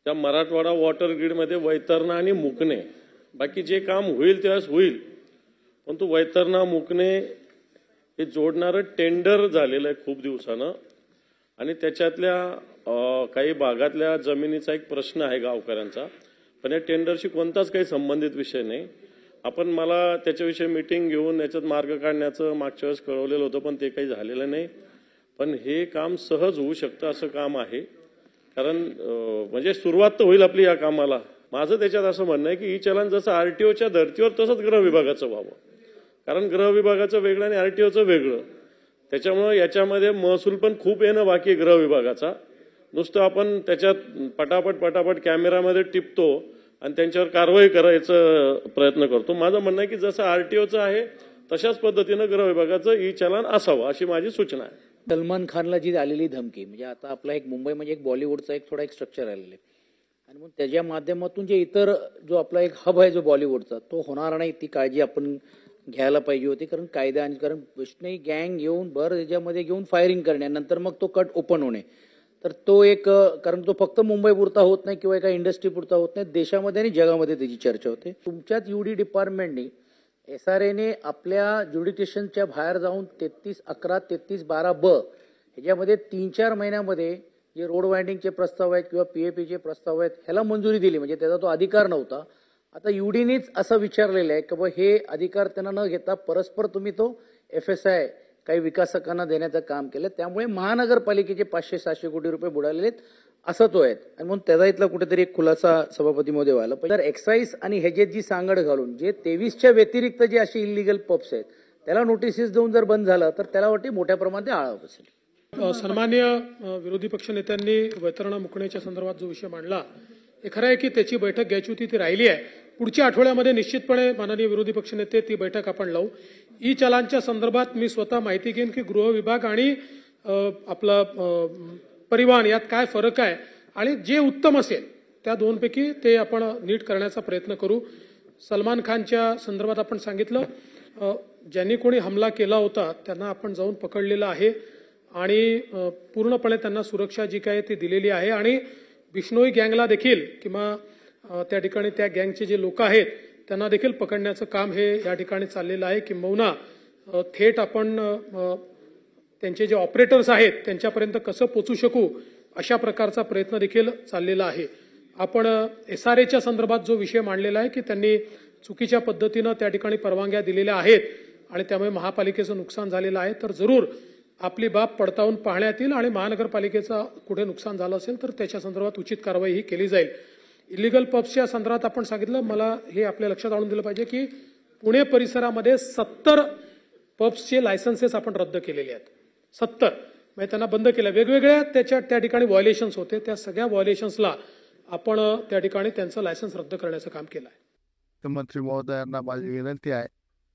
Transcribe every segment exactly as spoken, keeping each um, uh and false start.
त्या मराठवाडा वॉटर ग्रीडमध्ये वैतरणा आणि मुकणे, बाकी जे काम होईल त्यावेळेस होईल, पण तो वैतरणा मुकणे हे जोडणारं टेंडर झालेलं आहे खूप दिवसानं, आणि त्याच्यातल्या काही भागातल्या जमिनीचा एक प्रश्न आहे गावकऱ्यांचा, पण या टेंडरशी कोणताच काही संबंधित विषय नाही. आपण मला त्याच्याविषयी मीटिंग घेऊन याच्यात मार्ग काढण्याचं मागच्या वेळेस कळवलेलं होतं, पण ते काही झालेलं नाही. पण हे काम सहज होऊ शकतं असं काम आहे, कारण म्हणजे सुरुवात तर होईल आपली या कामाला. माझं त्याच्यात असं म्हणणं आहे की ई चलन जसं आरटीओच्या धर्तीवर तसंच गृह विभागाचं व्हावं, कारण गृह विभागाचं वेगळं आणि आरटीओचं वेगळं. त्याच्यामुळे याच्यामध्ये महसूल पण खूप येणं बाकी आहे गृह विभागाचा. नुसतं आपण त्याच्यात पटापट पटापट कॅमेरामध्ये टिपतो आणि त्यांच्यावर कारवाई करायचा प्रयत्न करतो. माझं म्हणणं आहे की जसं आरटीओचं आहे तशाच पद्धतीनं गृह विभागाचं ई चलन असावं अशी माझी सूचना आहे. सलमान खानला जी आलेली धमकी, म्हणजे आता आपला एक मुंबई म्हणजे एक बॉलिवूडचा एक थोडा एक स्ट्रक्चर आलेला आहे, आणि मग त्याच्या माध्यमातून जे इतर जो आपला एक हब आहे जो बॉलिवूडचा, तो होणार नाही, ती काळजी आपण घ्यायला पाहिजे होती. कारण कायदा आणि कारण विष्णू गँग घेऊन भर याच्यामध्ये घेऊन फायरिंग करणे, नंतर मग तो कट ओपन होणे, तर तो एक, कारण तो फक्त मुंबई पुरता होत नाही किंवा एका इंडस्ट्री पुरता होत नाही, देशामध्ये आणि जगामध्ये त्याची चर्चा होते. तुमच्याच यूडी डिपार्टमेंटने एस आर एने आपल्या ज्युडिकेशनच्या बाहेर जाऊन तेहतीस अकरा तेहतीस बारा ब ह्याच्यामध्ये तीन चार महिन्यामध्ये जे रोड वाइंडिंगचे प्रस्ताव आहेत किंवा पीएपीचे प्रस्ताव आहेत ह्याला मंजुरी दिली, म्हणजे त्याचा तो अधिकार नव्हता. आता यूडीनेच असं विचारलेलं आहे की बा हे अधिकार त्यांना न घेता परस्पर तुम्ही तो एफ एस आय काही विकासकांना देण्याचं काम केलं, त्यामुळे महानगरपालिकेचे पाचशे सहाशे कोटी रुपये बुडालेले आहेत असं तो आहे. आणि म्हणून त्याचा इथला कुठेतरी एक खुलासा सभापती मध्ये व्हायला पाहिजे. तर एक्साईज आणि ह्याच्यात जी सांगड घालून जे तेवीसच्या व्यतिरिक्त जे असे इलिगल पब्स आहेत त्याला नोटिसेस देऊन जर बंद झालं तर त्याला वाटते मोठ्या प्रमाणात आळा बसेल. सन्मान्य विरोधी पक्ष नेत्यांनी वैतरणा मुकण्याच्या संदर्भात जो विषय मांडला, हे खरं आहे की त्याची बैठक घ्यायची होती, ती राहिली आहे. पुढच्या आठवड्यामध्ये निश्चितपणे माननीय विरोधी पक्ष नेते ती बैठक आपण लावू. ई चलांच्या संदर्भात मी स्वतः माहिती घेईन की गृह विभाग आणि आपला परिवहन यात काय फरक आहे, आणि जे उत्तम असेल त्या दोनपैकी ते आपण नीट करण्याचा प्रयत्न करू. सलमान खानच्या संदर्भात आपण सांगितलं, ज्यांनी कोणी हमला केला होता त्यांना आपण जाऊन पकडलेलं आहे आणि पूर्णपणे त्यांना सुरक्षा जी काय ती दिलेली आहे, आणि बिश्नोई गँगला देखील किंवा त्या ठिकाणी त्या गँगचे जे लोक आहेत त्यांना देखील पकडण्याचं काम हे या ठिकाणी चाललेलं आहे. किंबहुना थेट आपण त्यांचे जे ऑपरेटर्स आहेत त्यांच्यापर्यंत कसं पोचू शकू अशा प्रकारचा प्रयत्न देखील चाललेला आहे. आपण एस आर एच्या संदर्भात जो विषय मांडलेला आहे की त्यांनी चुकीच्या पद्धतीनं त्या ठिकाणी परवानग्या दिलेल्या आहेत आणि त्यामुळे महापालिकेचं नुकसान झालेलं आहे, तर जरूर आपली बाब पडताळून पाहण्यात येईल आणि महानगरपालिकेचा कुठे नुकसान झालं असेल तर त्याच्या संदर्भात उचित कारवाई ही केली जाईल. इलिगल पब्सच्या संदर्भात आपण सांगितलं, मला हे आपल्या लक्षात आणून दिलं पाहिजे की पुणे परिसरामध्ये सत्तर पब्सचे लायसन्सेस आपण रद्द केलेले आहेत. सत्तर म्हणजे त्यांना बंद केलं, वेगवेगळ्या त्याच्या त्या ठिकाणी व्हायोलेशन्स होते, त्या सगळ्या व्हायोलेशन्सला आपण त्या ठिकाणी त्यांचं लायसन्स रद्द करण्याचं काम केलं आहे. मुख्यमंत्री महोदयांना माझी विनंती आहे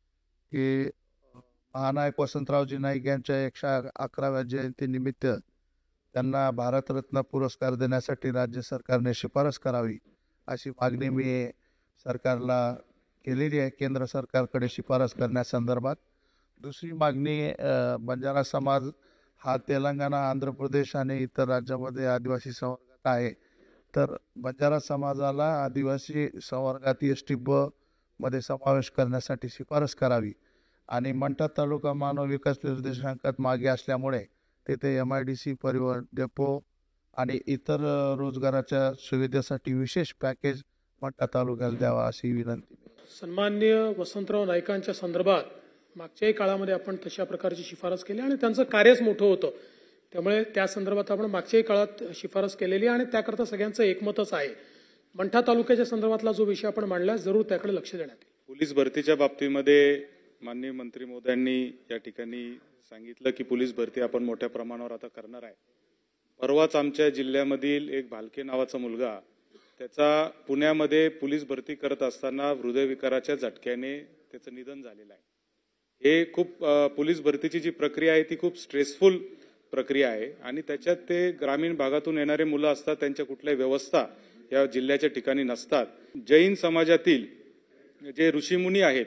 की महानायक वसंतरावजी नाईक यांच्या एकशे अकराव्या जयंतीनिमित्त त्यांना भारतरत्न पुरस्कार देण्यासाठी राज्य सरकारने शिफारस करावी अशी मागणी मी सरकारला केलेली आहे, केंद्र सरकारकडे शिफारस करण्यासंदर्भात. दुसरी मागणी, बंजारा समाज हा तेलंगणा, आंध्र प्रदेश आणि इतर राज्यामध्ये आदिवासी संवर्गात आहे, तर बंजारा समाजाला आदिवासी संवर्गात एस टी ब मध्ये समावेश करण्यासाठी शिफारस करावी. आणि मंठा तालुका मानव विकास निर्देशांकात मागे असल्यामुळे तेथे एम आय डी सी, परिवहन डेपो आणि इतर रोजगाराच्या सुविधेसाठी विशेष पॅकेज मंठा तालुक्याला द्यावा अशी विनंती. सन्माननीय वसंतराव नाईकांच्या संदर्भात मागच्याही काळामध्ये आपण तशा प्रकारची शिफारस केली आणि त्यांचं कार्यच मोठं होतं, त्यामुळे त्या संदर्भात आपण मागच्याही काळात शिफारस केलेली आणि त्याकरता सगळ्यांचं एकमतच आहे. मंठा तालुक्याच्या संदर्भातला जो विषय आपण मांडला जरूर त्याकडे लक्ष देण्यात येईल. पोलीस भरतीच्या बाबतीमध्ये माननीय मंत्री महोदयांनी या ठिकाणी सांगितलं की पोलीस भरती आपण मोठ्या प्रमाणावर आता करणार आहे. परवाच आमच्या जिल्ह्यामधील एक भालके नावाचा मुलगा, त्याचा पुण्यामध्ये पोलीस भरती करत असताना हृदयविकाराच्या झटक्याने त्याचं निधन झालेलं आहे. हे खूप पोलीस भरतीची जी प्रक्रिया आहे ती खूप स्ट्रेसफुल प्रक्रिया आहे आणि त्याच्यात ते ग्रामीण भागातून येणारे मुलं असतात, त्यांच्या कुठल्या व्यवस्था या जिल्ह्याच्या ठिकाणी नसतात. जैन समाजातील जे ऋषीमुनी आहेत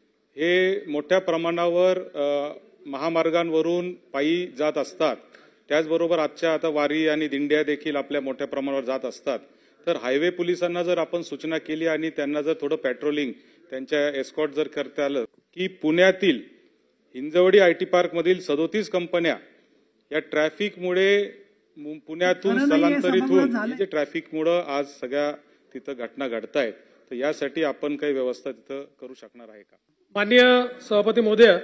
हे मोठ्या प्रमाणावर महामार्गांवरून पायी जात असतात, त्याचबरोबर आजच्या आता वारी आणि दिंड्या देखील आपल्या मोठ्या प्रमाणावर जात असतात. तर हायवे पोलिसांना जर आपण सूचना केली आणि त्यांना जर थोडं पेट्रोलिंग त्यांच्या एस्कॉर्ट जर करता आलं की पुण्यातील हिंजवडी आयटी पार्क मधील सदोतीस कंपन्या या ट्रॅफिकमुळे मु- पुण्यातून स्थलांतरित होऊन हे जे ट्रॅफिकमुळे आज सगळ्या तिथं घटना घडतायत, तर यासाठी आपण काही व्यवस्था तिथं करू शकणार आहे का? माननीय सभापती महोदय,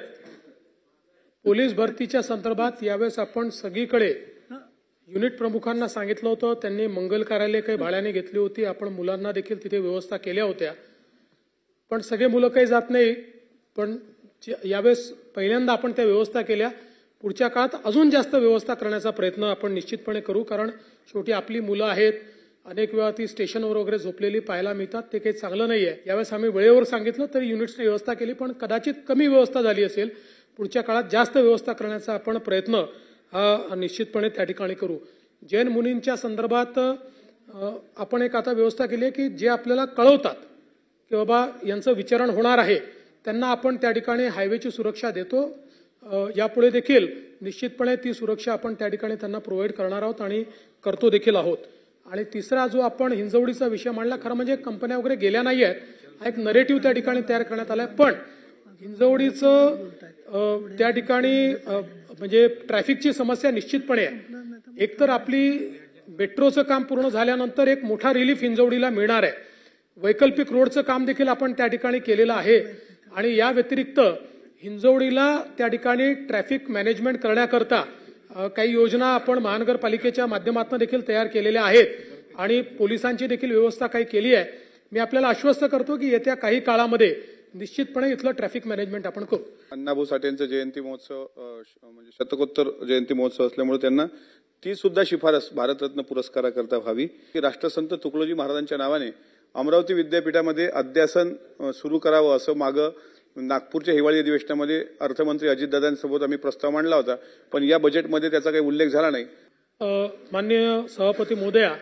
पोलीस भरतीच्या संदर्भात यावेळेस आपण सगळीकडे युनिट प्रमुखांना सांगितलं होतं, त्यांनी मंगल कार्यालय काही भाड्याने घेतली होती, आपण मुलांना देखील तिथे व्यवस्था केल्या होत्या, पण सगळे मुलं काही जात नाही. पण यावेळेस पहिल्यांदा आपण त्या व्यवस्था केल्या. पुढच्या काळात अजून जास्त व्यवस्था करण्याचा प्रयत्न आपण निश्चितपणे करू, कारण शेवटी आपली मुलं आहेत, अनेक वेळा ती स्टेशनवर वगैरे झोपलेली पाहायला मिळतात, ते काही चांगलं नाहीये. यावेळेस आम्ही वेळेवर सांगितलं तरी युनिट्सने व्यवस्था केली, पण कदाचित कमी व्यवस्था झाली असेल. पुढच्या काळात जास्त व्यवस्था करण्याचा आपण प्रयत्न हा निश्चितपणे त्या ठिकाणी करू. जैन मुनींच्या संदर्भात आपण एक आता व्यवस्था केली आहे की जे आपल्याला कळवतात की बाबा यांचं विचारण होणार आहे, त्यांना आपण त्या ठिकाणी हायवेची सुरक्षा देतो. यापुढे देखील निश्चितपणे ती सुरक्षा आपण त्या ठिकाणी त्यांना प्रोव्हाइड करणार आहोत आणि करतो देखील आहोत. आणि तिसरा जो आपण हिंजवडीचा विषय मांडला, खरं म्हणजे कंपन्या वगैरे गेल्या नाही आहेत, हा एक नरेटिव्ह त्या ठिकाणी तयार करण्यात आलाय. पण हिंजवडीचं त्या ठिकाणी म्हणजे ट्रॅफिकची समस्या निश्चितपणे आहे. एकतर आपली मेट्रोचं काम पूर्ण झाल्यानंतर एक मोठा रिलीफ हिंजवडीला मिळणार आहे. वैकल्पिक रोडचं काम देखील आपण त्या ठिकाणी केलेलं आहे. आणि या व्यतिरिक्त हिंजवडीला त्या ठिकाणी ट्रॅफिक मॅनेजमेंट करण्याकरता काही योजना आपण महानगरपालिकेच्या माध्यमातून देखील तयार केलेल्या आहेत आणि पोलिसांची देखील व्यवस्था काही केली आहे. मी आपल्याला आश्वस्त करतो की येत्या काही काळामध्ये निश्चितपणे इथलं ट्रॅफिक मॅनेजमेंट आपण करू. अण्णाभाऊ साठे यांचा जयंती महोत्सव म्हणजे शतकोत्तर जयंती महोत्सव असल्यामुळे त्यांना ती सुद्धा शिफारस भारतरत्न पुरस्काराकरता व्हावी. राष्ट्रसंत तुकडोजी महाराजांच्या नावाने अमरावती विद्यापीठामध्ये अध्यासन सुरू करावं असं मागं नागपूरच्या हिवाळी अधिवेशनामध्ये अर्थमंत्री अजितदादांसोबत आम्ही प्रस्ताव मांडला होता, पण या बजेटमध्ये त्याचा काही उल्लेख झाला नाही. माननीय सभापती महोदया,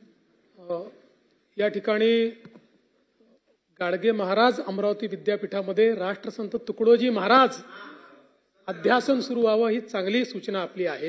या ठिकाणी गाडगे महाराज अमरावती विद्यापीठामध्ये राष्ट्रसंत तुकडोजी महाराज अध्यासन सुरू व्हावं ही चांगली सूचना आपली आहे.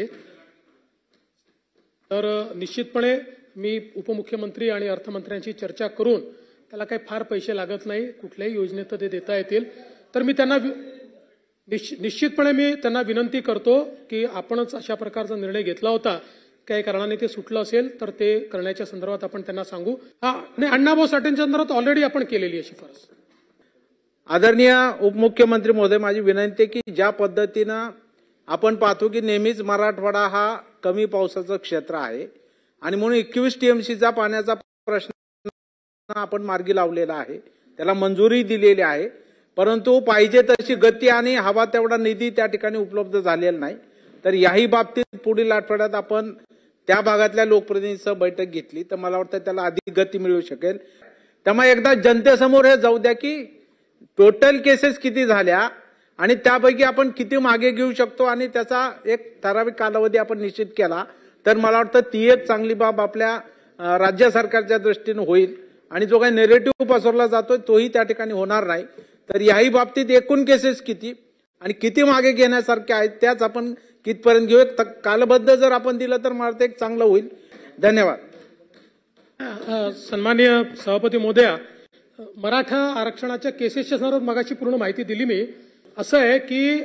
तर निश्चितपणे मी उपमुख्यमंत्री आणि अर्थमंत्र्यांशी चर्चा करून त्याला काही फार पैसे लागत नाही, कुठल्याही योजनेत ते देता येतील, तर मी त्यांना निश्चितपणे मी त्यांना विनंती करतो की आपणच अशा प्रकारचा निर्णय घेतला होता, काही कारणाने ते सुटलं असेल तर ते करण्याच्या संदर्भात आपण त्यांना सांगू. हा नाही, अण्णाभाऊ साठेंच्या संदर्भात ऑलरेडी आपण केलेली आहे शिफारस. आदरणीय उपमुख्यमंत्री महोदय, माझी विनंती आहे की ज्या पद्धतीनं आपण पाहतो की नेहमीच मराठवाडा हा कमी पावसाचं क्षेत्र आहे आणि म्हणून एकवीस टीएमसीचा पाण्याचा प्रश्न आपण मार्गी लावलेला आहे, त्याला मंजुरी दिलेली आहे, परंतु पाहिजे तशी गती आणि हवा तेवढा निधी त्या ठिकाणी उपलब्ध झालेला नाही. तर याही बाबतीत पुढील आठवड्यात आपण त्या भागातल्या लोकप्रतिनिधींसह बैठक घेतली तर मला वाटतं त्याला अधिक गती मिळू शकेल. त्यामुळे एकदा जनतेसमोर हे जाऊ द्या की टोटल केसेस किती झाल्या आणि त्यापैकी आपण किती मागे घेऊ शकतो आणि त्याचा एक ठराविक कालावधी आपण निश्चित केला तर मला वाटतं ती एक चांगली बाब आपल्या राज्य सरकारच्या दृष्टीने होईल आणि जो काही नेरेटिव्ह पसरला जातोय तोही त्या ठिकाणी होणार नाही. तर याही बाबतीत एकूण केसेस किती आणि किती मागे घेण्यासारखे आहेत त्याच आपण कितपर्यंत घेऊ, कालबद्ध जर आपण दिलं तर मला एक चांगलं होईल. धन्यवाद. सन्माननीय सभापती महोदया, मराठा आरक्षणाच्या केसेसच्या संदर्भात मगाशी पूर्ण माहिती दिली मी. असं आहे की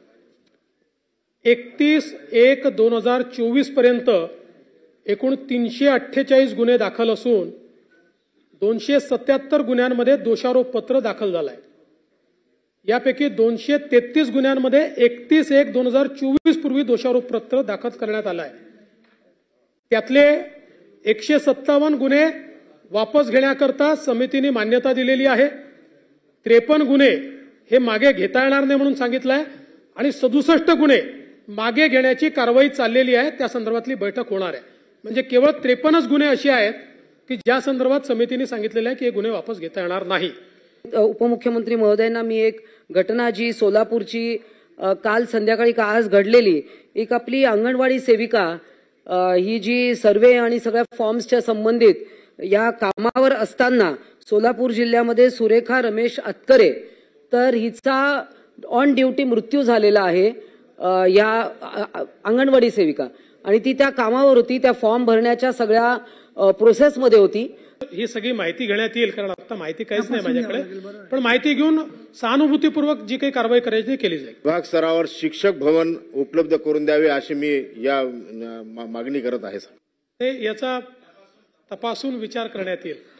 एकतीस एक दोन हजार चोवीस पर्यंत एकूण तीनशे अठ्ठेचाळीस गुन्हे दाखल असून दोनशे सत्याहत्तर गुन्ह्यांमध्ये दोषारोप पत्र दाखल झालंय. यापैकी दोनशे तेहतीस गुन्ह्यांमध्ये एकतीस एक दोन हजार चोवीस पूर्वी दोषारोप पत्र दाखल करण्यात आलं आहे. त्यातले एकशे सत्तावन्न गुन्हे वापस घेण्याकरता समितीने मान्यता दिलेली आहे. त्रेपन्न गुन्हे हे मागे घेता येणार नाही म्हणून सांगितलं आहे आणि सदुसष्ट गुन्हे मागे घेण्याची कारवाई चाललेली आहे, त्या संदर्भातली बैठक होणार आहे. म्हणजे केवळ त्रेपन्नच गुन्हे असे आहेत की ज्या संदर्भात समितीने सांगितलेलं आहे की हे गुन्हे वापस घेता येणार नाही. उपमुख्यमंत्री महोदयांना मी एक घटना जी सोलापूरची काल संध्याकाळी का आज घडलेली, एक आपली अंगणवाडी सेविका ही जी सर्वे आणि सगळ्या फॉर्म्सच्या संबंधित या कामावर असताना सोलापूर जिल्ह्यामध्ये सुरेखा रमेश अतकरे, तर हिचा ऑन ड्युटी मृत्यू झालेला आहे या अंगणवाडी सेविका आणि ती त्या कामावर होती. त्या फॉर्म भरण्याच्या सगळ्या प्रोसेसमध्ये होती. ही सगळी माहिती घेण्यात येईल, कारण आता माहिती काहीच नाही माझ्याकडे, पण माहिती घेऊन सहानुभूतीपूर्वक जी काही कारवाई करायची ती केली जाईल. विभाग स्तरावर शिक्षक भवन उपलब्ध करून द्यावे अशी मी या अ, मा- मागणी करत आहे. ते याचा तपासून विचार करण्यात येईल.